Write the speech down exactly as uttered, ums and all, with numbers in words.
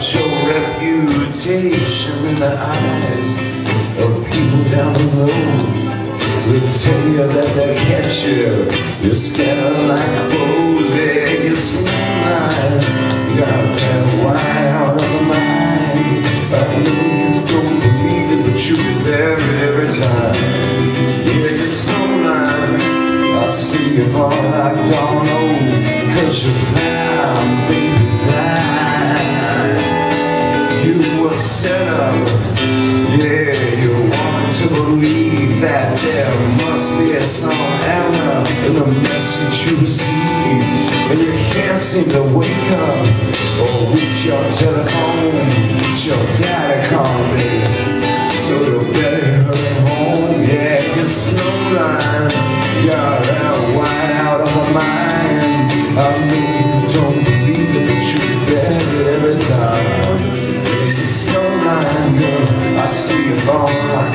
your reputation in the eyes of people down the road. They'll tell you that they'll catch you. You're scatter like crows. Yeah, you're snowline. You got that wine out of the mind. I know you don't believe it, but you'll be there every time. Yeah, you're snowline. I see you fall like domino, 'cause you're blind, baby, blind. You were set up. Yeah, you want to believe that there must be some error in the message you receive, and you can't seem to wake up or reach your telephone. Your daddy called me, so you better hurry home. Yeah, you're snowline. You're that wide out of my mind. I know you don't believe it, but you're there every time. You're snowline, girl. I see you falling like